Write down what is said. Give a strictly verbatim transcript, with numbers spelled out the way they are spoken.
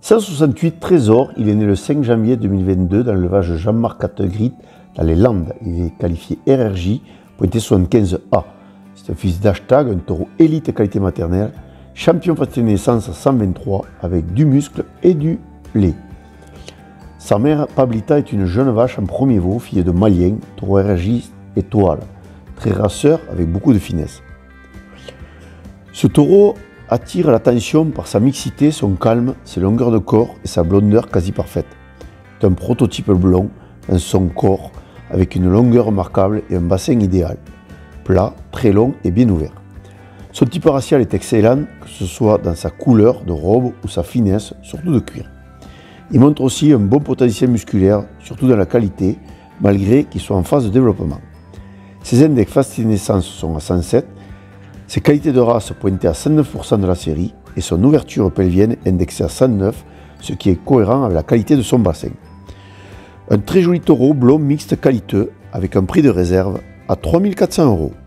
cent soixante-huit Trésor, il est né le cinq janvier deux mille vingt-deux dans l'élevage Jean-Marc Cattegrit dans les Landes. Il est qualifié R R J, pointé soixante-quinze A. C'est un fils d'Hashtag, un taureau élite qualité maternelle, champion facile de naissance à cent vingt-trois avec du muscle et du lait. Sa mère, Pablita, est une jeune vache en premier veau, fille de Malien, taureau R R J étoile, très raceur avec beaucoup de finesse. Ce taureau attire l'attention par sa mixité, son calme, ses longueurs de corps et sa blondeur quasi parfaite. C'est un prototype blond dans son corps avec une longueur remarquable et un bassin idéal, plat, très long et bien ouvert. Son type racial est excellent, que ce soit dans sa couleur de robe ou sa finesse, surtout de cuir. Il montre aussi un bon potentiel musculaire, surtout dans la qualité, malgré qu'il soit en phase de développement. Ses index facile de naissance sont à cent sept, ses qualités de race pointées à cent neuf pour cent de la série et son ouverture pelvienne indexée à cent neuf, ce qui est cohérent avec la qualité de son bassin. Un très joli taureau blond mixte qualiteux avec un prix de réserve à trois mille quatre cents euros.